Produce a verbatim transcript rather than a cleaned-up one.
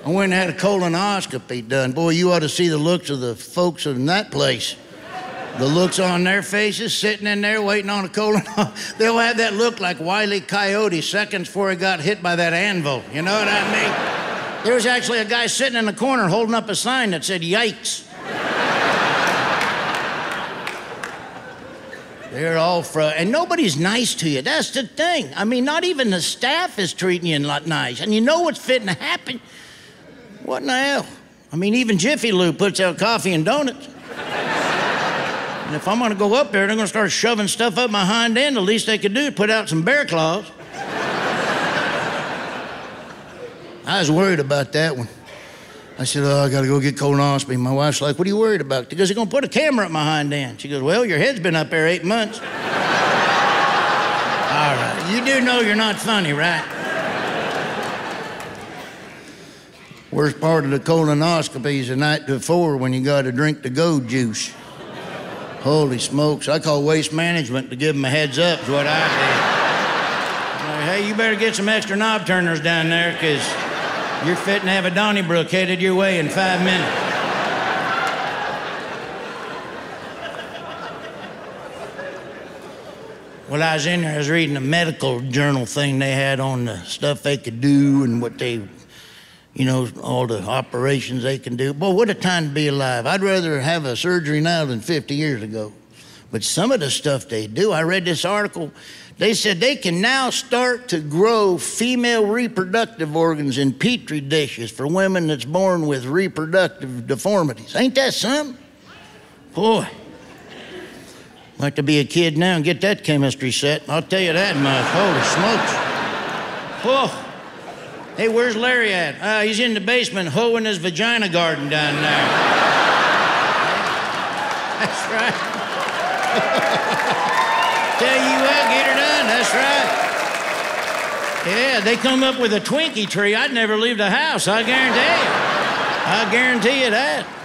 I went and had a colonoscopy done. Boy, you ought to see the looks of the folks in that place. The looks on their faces, sitting in there waiting on a colonoscopy. They'll have that look like Wile E. Coyote seconds before he got hit by that anvil. You know what I mean? There was actually a guy sitting in the corner holding up a sign that said, "Yikes." They're all fr- and nobody's nice to you. That's the thing. I mean, not even the staff is treating you not nice. And you know what's fitting to happen? What in the hell? I mean, even Jiffy Lube puts out coffee and donuts. And if I'm gonna go up there, they're gonna start shoving stuff up my hind end. The least they could do is put out some bear claws. I was worried about that one. I said, "Oh, I gotta go get colonoscopy." My wife's like, "What are you worried about?" Because they're gonna put a camera up my hind end. She goes, "Well, your head's been up there eight months. All right, you do know you're not funny, right? Worst part of the colonoscopy is the night before when you gotta drink the go juice. Holy smokes, I call waste management to give them a heads up is what I did. Like, hey, you better get some extra knob turners down there because you're fitting to have a Donnybrook headed your way in five minutes. Well, I was in there, I was reading a medical journal thing they had on the stuff they could do and what they, you know, all the operations they can do. Boy, what a time to be alive. I'd rather have a surgery now than fifty years ago. But some of the stuff they do, I read this article, they said they can now start to grow female reproductive organs in petri dishes for women that's born with reproductive deformities. Ain't that something? Boy, I'd like to be a kid now and get that chemistry set. I'll tell you that much. Holy smokes. Whoa. Hey, where's Larry at? Uh, he's in the basement hoeing his vagina garden down there. That's right. Tell you what, get her done, that's right. Yeah, they come up with a Twinkie tree, I'd never leave the house, I guarantee you. I guarantee you that.